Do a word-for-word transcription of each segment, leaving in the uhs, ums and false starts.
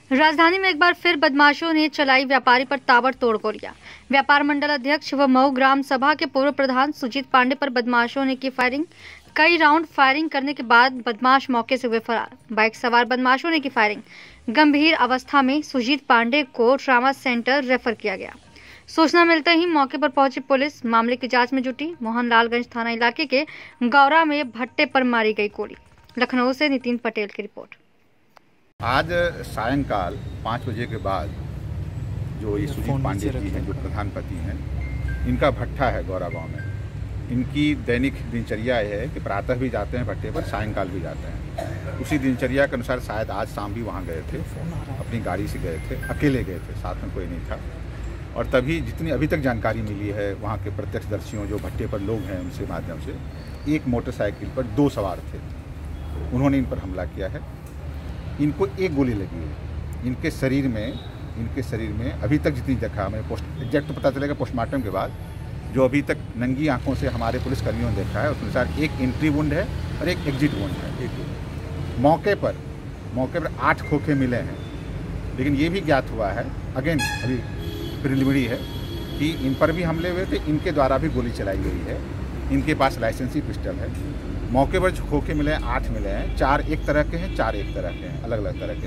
राजधानी में एक बार फिर बदमाशों ने चलाई व्यापारी पर ताबड़तोड़ गोलियां। व्यापार मंडल अध्यक्ष व मऊ ग्राम सभा के पूर्व प्रधान सुजीत पांडे पर बदमाशों ने की फायरिंग। कई राउंड फायरिंग करने के बाद बदमाश मौके से हुए फरार। बाइक सवार बदमाशों ने की फायरिंग। गंभीर अवस्था में सुजीत पांडे को ट्रामा सेंटर रेफर किया गया। सूचना मिलते ही मौके पर पहुंची पुलिस मामले की जांच में जुटी। मोहनलालगंज थाना इलाके के गौरा में भट्टे पर मारी गई गोली। लखनऊ से नितिन पटेल की रिपोर्ट। आज सायंकाल पाँच बजे के बाद जो ये सुजीत पांडे जी हैं, जो प्रधान पति हैं, इनका भट्ठा है गौरा गांव में। इनकी दैनिक दिनचर्या है कि प्रातः भी जाते हैं भट्टे पर, सायंकाल भी जाते हैं। उसी दिनचर्या के अनुसार शायद आज शाम भी वहाँ गए थे, अपनी गाड़ी से गए थे, अकेले गए थे, साथ में कोई नहीं था। और तभी जितनी अभी तक जानकारी मिली है वहाँ के प्रत्यक्षदर्शियों, जो भट्टे पर लोग हैं, उनसे माध्यम से एक मोटरसाइकिल पर दो सवार थे, उन्होंने इन पर हमला किया है। इनको एक गोली लगी है इनके शरीर में इनके शरीर में अभी तक जितनी देखा, हमें पोस्ट एग्जैक्ट तो पता चलेगा पोस्टमार्टम के बाद, जो अभी तक नंगी आंखों से हमारे पुलिसकर्मियों ने देखा है, उस अनुसार एक एंट्री वुंड है और एक एग्जिट वुंड है। एक मौके पर मौके पर आठ खोखे मिले हैं, लेकिन ये भी ज्ञात हुआ है, अगेन अभी प्रिलिमिनरी है, कि इन पर भी हमले हुए थे, इनके द्वारा भी गोली चलाई गई है। इनके पास लाइसेंसी पिस्टल है। मौके पर जो खोखे मिले हैं आठ मिले हैं, चार एक तरह के हैं, चार एक तरह के हैं, अलग अलग तरह के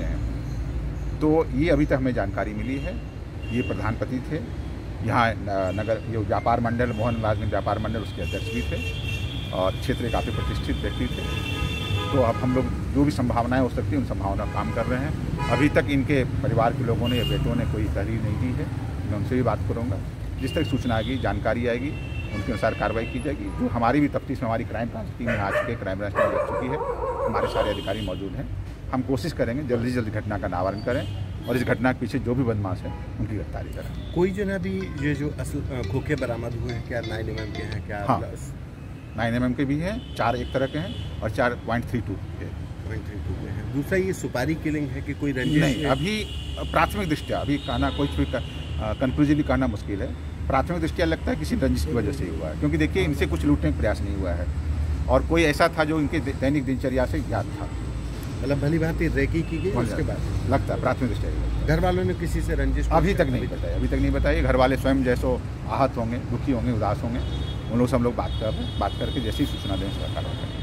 हैं। तो ये अभी तक हमें जानकारी मिली है। ये प्रधानपति थे यहाँ नगर, ये व्यापार मंडल मोहनलालगंज व्यापार मंडल, उसके अध्यक्ष भी थे और क्षेत्र के काफ़ी प्रतिष्ठित व्यक्ति थे। तो अब हम लोग जो भी संभावनाएं हो सकती हैं उन संभावनाओं काम कर रहे हैं। अभी तक इनके परिवार के लोगों ने या बेटों ने कोई तहरीर नहीं दी है। मैं उनसे भी बात करूँगा। जिस तरह सूचना आएगी, जानकारी आएगी, उनके अनुसार कार्रवाई की जाएगी। जो हमारी भी तफ्तीश में हमारी क्राइम ब्रांच टीम में आ चुकी है, क्राइम ब्रांच टीम लग चुकी है, हमारे सारे अधिकारी मौजूद हैं। हम कोशिश करेंगे जल्दी से जल्दी घटना का निवारण करें और इस घटना के पीछे जो भी बदमाश हैं उनकी गिरफ्तारी करें। कोई जो है अभी ये जो असल खोखे बरामद हुए हैं, क्या नाइन एम एम के हैं? क्या हाँ, नाइन एम एम के भी हैं, चार एक तरह के हैं और चार पॉइंट थ्री टू के पॉइंट थ्री टू के हैं। दूसरा, ये सुपारी किलिंग है कि कोई रंजिश? नहीं, अभी प्राथमिक दृष्टया अभी कहना कोई भी कंक्लूसिवली कहना मुश्किल है। प्राथमिक दृष्टिया लगता है किसी रंजिश की वजह से ही हुआ है, क्योंकि देखिए इनसे कुछ लूटने का प्रयास नहीं हुआ है और कोई ऐसा था जो इनके दैनिक दिनचर्या से ज्ञात था। मतलब भली भांति रेकी की गई उसके बाद लगता है प्राथमिक दृष्टिया। घर वालों ने किसी से रंजिश अभी तक नहीं बताया अभी तक नहीं बताया घर वाले स्वयं जैसो आहत होंगे, दुखी होंगे, उदास होंगे, उन लोग से हम लोग बात कर रहे हैं। बात करके जैसी सूचना दें उसका कार्रवाई करें।